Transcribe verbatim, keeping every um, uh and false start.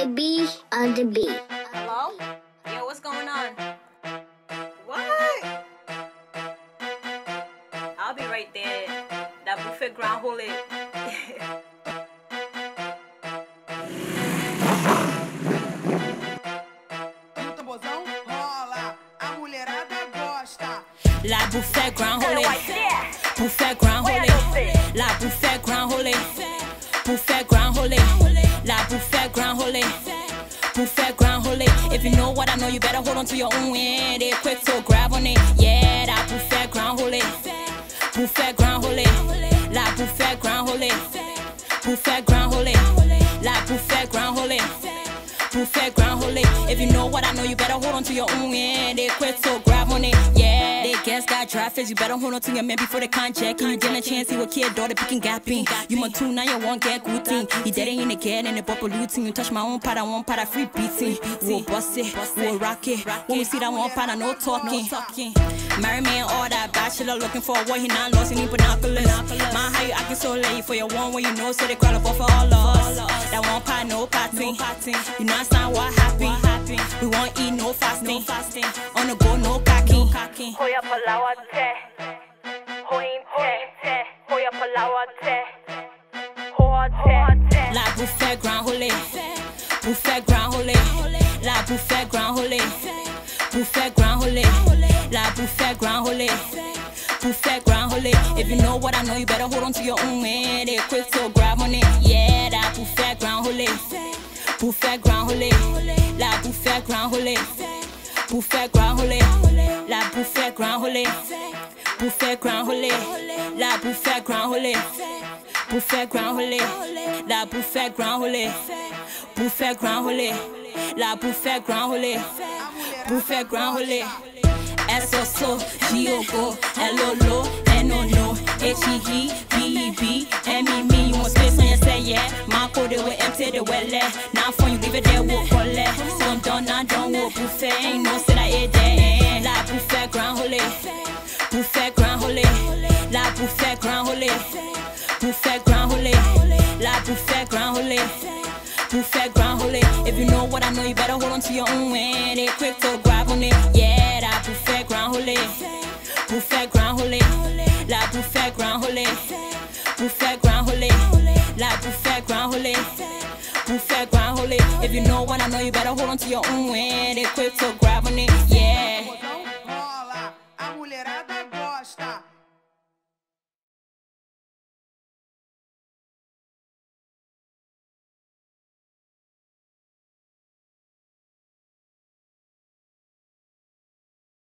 A B on the beat. Hello? Yo, what's going on? What? I'll be right there. That buffet ground hole it. La buffet ground hole buffet ground hole la buffet ground hole buffet ground hole la buffet ground hole buffet ground hole. If you know what I know, you better hold on to your own end. They quick to grab on it. Yeah, that buffet ground hole buffet ground hole la buffet ground hole buffet ground hole la buffet ground hole buffet ground hole. If you know what I know, you better hold on to your own end. They quick to grab on it. Yeah, they guess got traffic. You better hold on to your man before they can't check. And you get a chance, he will kid daughter picking gapping. You my two now, you won't get good thing. You dead in the kid and the bubble looting. You touch my own part, I want part of free beating. We'll bust it, we'll rock it. When we see that one part, I no talking. Marry me and all that bachelor looking for a boy, he not lost, he need binoculars. My how you acting so late for your one when you know, so they call up for all of us. That one part, no party. You know it's not what happy. We won't eat no fasting. On the go, no cocky. Hoya palawa te, hoyin te, hoya palawa te, hoa te. La buffet ground hole, buffet ground hole, la buffet ground hole, buffet ground hole, la buffet ground hole, buffet ground hole. If you know what I know, you better hold on to your own man. They quick to grab on it. Yeah, that buffet ground hole, buffet ground hole, la buffet ground hole, buffet ground hole, la buffet ground hole, buffet ground hole, la buffet ground hole, buffet ground hole, la buffet ground hole, buffet ground hole, la buffet ground hole, buffet ground hole. S O S O, G O Go, L O L O, N O N O, H E E, B E B, M E M E. You want space on your say, yeah. My code, they will empty the well. Now for you, leave it there, we'll call it. So I'm done, I'm done with buffet. Ain't no say that it there. La buffet ground hole, buffet ground hole, la buffet ground hole, buffet ground hole, la buffet ground hole, buffet ground hole. If you know what I know, you better hold on to your own end. They quick to grab on it. Yeah, that buffet ground hole, buffet ground hole, la buffet ground hole, buffet ground hole, la buffet ground hole, buffet ground hole. If you know what I know, you better hold on to your own end. They quick to grab on it. Yeah. A mulherada